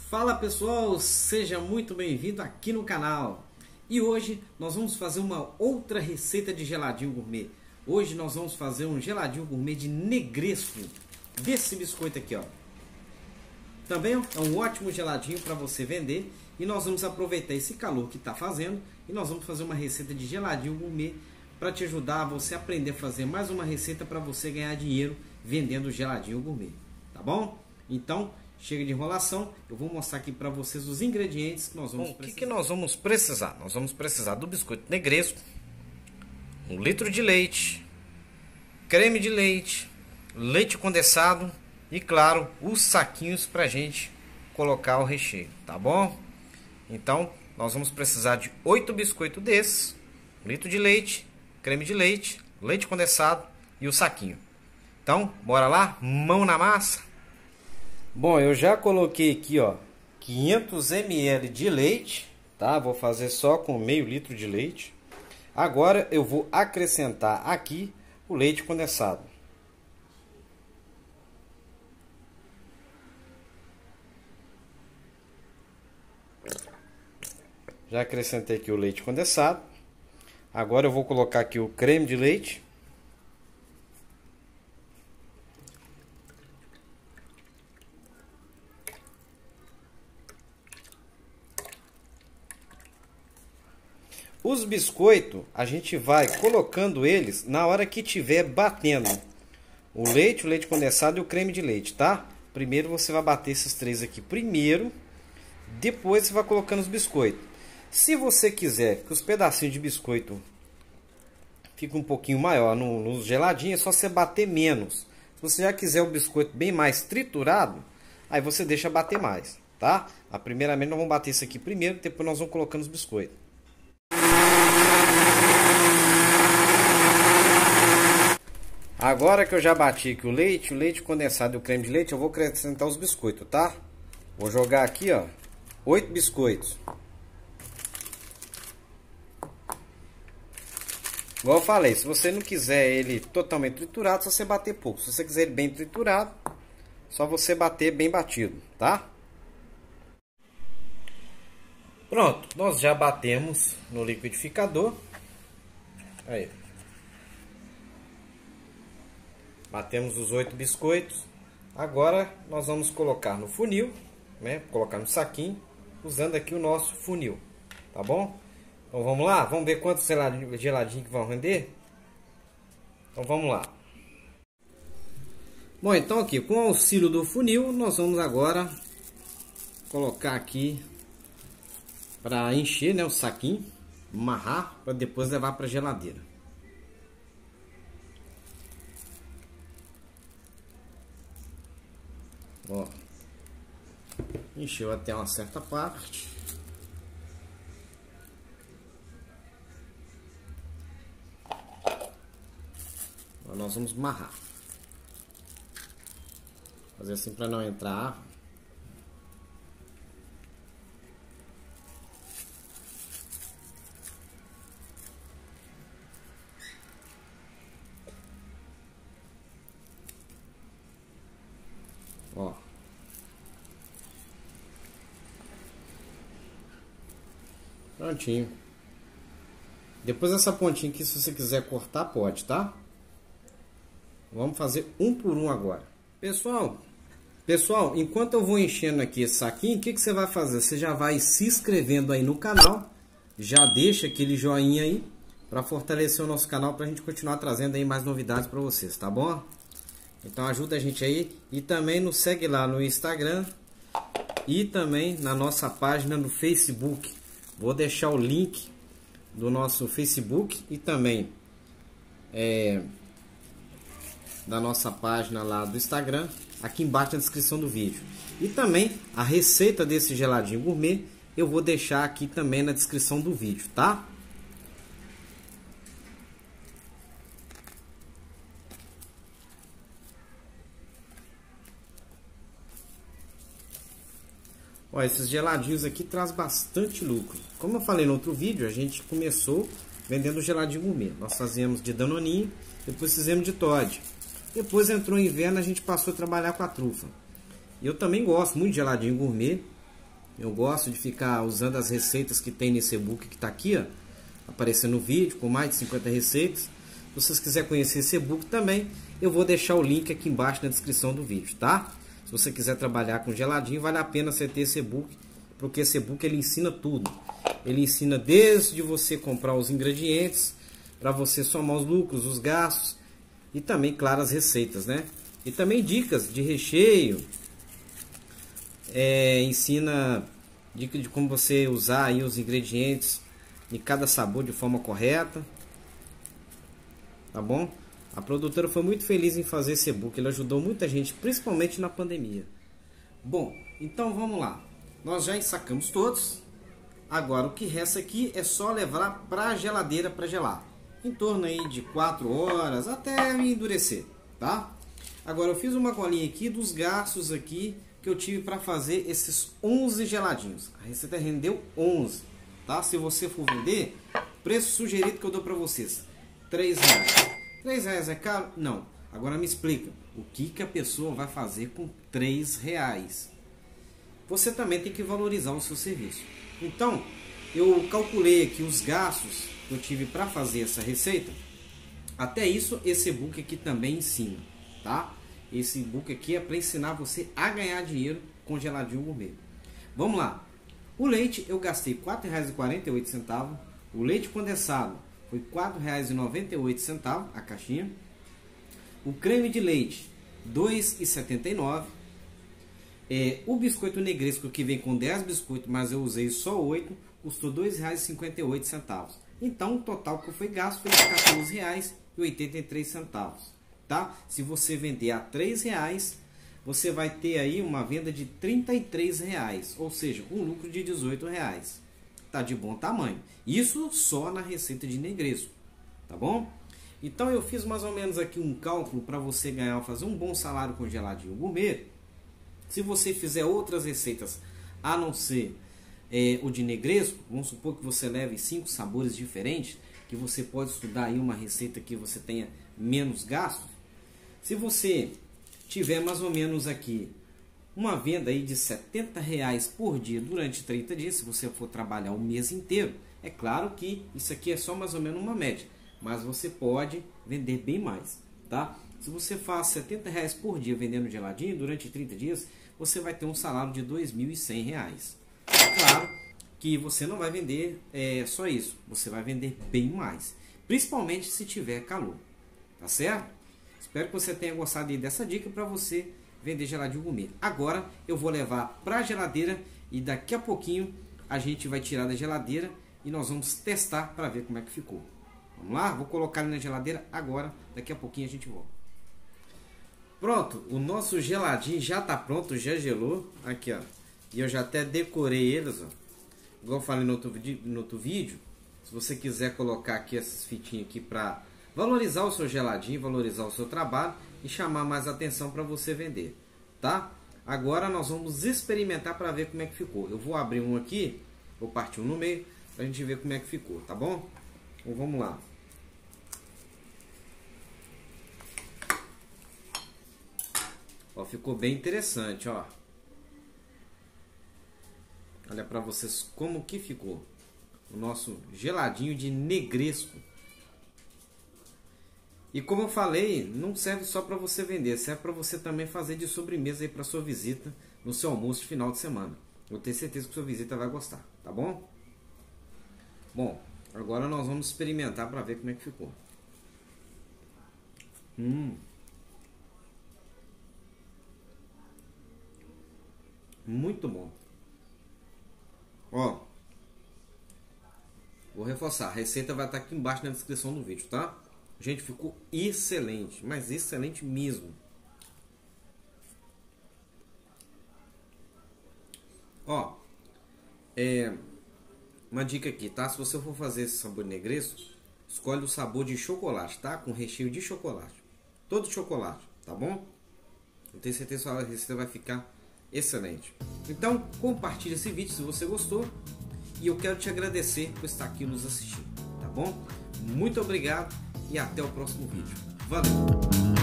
Fala pessoal, seja muito bem-vindo aqui no canal. E hoje nós vamos fazer uma outra receita de geladinho gourmet. Hoje nós vamos fazer um geladinho gourmet de negresco, desse biscoito aqui, ó. Também é um ótimo geladinho para você vender. E nós vamos aproveitar esse calor que está fazendo e nós vamos fazer uma receita de geladinho gourmet para te ajudar a você aprender a fazer mais uma receita para você ganhar dinheiro vendendo geladinho gourmet, tá bom? Então, chega de enrolação, eu vou mostrar aqui para vocês os ingredientes que nós vamos precisar. O que nós vamos precisar? Nós vamos precisar do biscoito negresco, 1 litro de leite, creme de leite, leite condensado e, claro, os saquinhos para a gente colocar o recheio, tá bom? Então, nós vamos precisar de 8 biscoitos desses, 1 litro de leite, creme de leite, leite condensado e o saquinho. Então, bora lá? Mão na massa! Bom, eu já coloquei aqui, ó, 500 ml de leite, tá? Vou fazer só com meio litro de leite. Agora eu vou acrescentar aqui o leite condensado. Já acrescentei aqui o leite condensado. Agora eu vou colocar aqui o creme de leite. Os biscoitos, a gente vai colocando eles na hora que tiver batendo o leite condensado e o creme de leite, tá? Primeiro você vai bater esses três aqui primeiro, depois você vai colocando os biscoitos. Se você quiser que os pedacinhos de biscoito fiquem um pouquinho maior no geladinho, é só você bater menos. Se você já quiser o biscoito bem mais triturado, aí você deixa bater mais, tá? Primeiramente nós vamos bater isso aqui primeiro, depois nós vamos colocando os biscoitos. Agora que eu já bati aqui o leite condensado e o creme de leite, eu vou acrescentar os biscoitos, tá? Vou jogar aqui, ó, 8 biscoitos. Igual eu falei, se você não quiser ele totalmente triturado, só você bater pouco. Se você quiser ele bem triturado, só você bater bem batido, tá? Pronto, nós já batemos no liquidificador. Aí. Batemos os 8 biscoitos. Agora nós vamos colocar no funil, né? Colocar no saquinho, usando aqui o nosso funil, tá bom? Então vamos lá, vamos ver quantos geladinhos que vão render? Então vamos lá. Bom, então aqui, com o auxílio do funil, nós vamos agora colocar aqui para encher, né, o saquinho, amarrar para depois levar para a geladeira. Ó, encheu até uma certa parte. Agora nós vamos amarrar. Fazer assim para não entrar ar. Ó. Prontinho. Depois essa pontinha aqui, se você quiser cortar, pode, tá? Vamos fazer um por um agora. Pessoal, enquanto eu vou enchendo aqui esse saquinho, o que você vai fazer? Você já vai se inscrevendo aí no canal. Já deixa aquele joinha aí para fortalecer o nosso canal, para a gente continuar trazendo aí mais novidades para vocês, tá bom? Então ajuda a gente aí e também nos segue lá no Instagram e também na nossa página no Facebook. Vou deixar o link do nosso Facebook e também da nossa página lá do Instagram aqui embaixo na descrição do vídeo. E também a receita desse geladinho gourmet eu vou deixar aqui também na descrição do vídeo, tá? Ó, esses geladinhos aqui traz bastante lucro. Como eu falei no outro vídeo, a gente começou vendendo geladinho gourmet. Nós fazíamos de danoninho, depois fizemos de Toddy. Depois entrou o inverno, a gente passou a trabalhar com a trufa. E eu também gosto muito de geladinho gourmet. Eu gosto de ficar usando as receitas que tem nesse e-book que está aqui, ó, aparecendo no vídeo, com mais de 50 receitas. Se vocês quiserem conhecer esse e-book também, eu vou deixar o link aqui embaixo na descrição do vídeo, tá? Se você quiser trabalhar com geladinho, vale a pena você ter esse e-book, porque esse e-book ele ensina tudo. Ele ensina desde você comprar os ingredientes, para você somar os lucros, os gastos e também, claro, as receitas, né? E também dicas de recheio, ensina dica de como você usar aí os ingredientes de cada sabor de forma correta, tá bom? A produtora foi muito feliz em fazer esse e-book, ele ajudou muita gente, principalmente na pandemia. Bom, então vamos lá. Nós já ensacamos todos. Agora o que resta aqui é só levar para a geladeira para gelar. Em torno aí de 4 horas até endurecer, tá? Agora eu fiz uma colinha aqui dos gastos aqui que eu tive para fazer esses 11 geladinhos. A receita rendeu 11, tá? Se você for vender, preço sugerido que eu dou para vocês, R$3. R$3 é caro? Não. Agora me explica, o que a pessoa vai fazer com R$3? Você também tem que valorizar o seu serviço. Então, eu calculei aqui os gastos que eu tive para fazer essa receita. Até isso, esse e-book aqui também ensina, tá? Esse e-book aqui é para ensinar você a ganhar dinheiro com geladinho gourmet. Vamos lá. O leite eu gastei R$4,48. O leite condensado foi R$4,98 a caixinha. O creme de leite, R$2,79. O biscoito negresco, que vem com 10 biscoitos, mas eu usei só 8, custou R$2,58. Então o total que foi gasto foi R$14,83, tá? Se você vender a R$3, você vai ter aí uma venda de R$33, ou seja, um lucro de R$18. Tá de bom tamanho. Isso só na receita de negresco, tá bom? Então eu fiz mais ou menos aqui um cálculo para você ganhar, fazer um bom salário com geladinho gourmet. Se você fizer outras receitas a não ser o de negresco, vamos supor que você leve 5 sabores diferentes, que você pode estudar aí uma receita que você tenha menos gastos. Se você tiver mais ou menos aqui uma venda aí de R$70 por dia durante 30 dias, se você for trabalhar o mês inteiro, é claro que isso aqui é só mais ou menos uma média, mas você pode vender bem mais, tá? Se você faz R$70 por dia vendendo geladinho durante 30 dias, você vai ter um salário de R$2.100. É claro que você não vai vender só isso, você vai vender bem mais, principalmente se tiver calor, tá certo? Espero que você tenha gostado dessa dica para você vender geladinho gourmet. Agora eu vou levar para a geladeira e daqui a pouquinho a gente vai tirar da geladeira e nós vamos testar para ver como é que ficou. Vamos lá? Vou colocar ele na geladeira agora, daqui a pouquinho a gente volta. Pronto, o nosso geladinho já está pronto, já gelou. Aqui, ó. E eu já até decorei eles, ó. Igual eu falei no outro vídeo. Se você quiser colocar aqui essas fitinhas aqui para valorizar o seu geladinho, valorizar o seu trabalho e chamar mais atenção para você vender, tá? Agora nós vamos experimentar para ver como é que ficou. Eu vou abrir um aqui, vou partir um no meio para a gente ver como é que ficou, tá bom? Então vamos lá. Ó, ficou bem interessante, ó. Olha para vocês como que ficou o nosso geladinho de negresco. E como eu falei, não serve só para você vender, serve para você também fazer de sobremesa aí para sua visita no seu almoço de final de semana. Eu tenho certeza que sua visita vai gostar, tá bom? Bom, agora nós vamos experimentar para ver como é que ficou. Muito bom. Ó, vou reforçar, a receita vai estar aqui embaixo na descrição do vídeo, tá? Gente, ficou excelente, mas excelente mesmo. Ó, uma dica aqui, tá? Se você for fazer esse sabor negresco, escolhe o sabor de chocolate, tá? Com recheio de chocolate. Todo chocolate, tá bom? Eu tenho certeza que a receita vai ficar excelente. Então, compartilhe esse vídeo se você gostou. E eu quero te agradecer por estar aqui nos assistindo, tá bom? Muito obrigado e até o próximo vídeo. Valeu!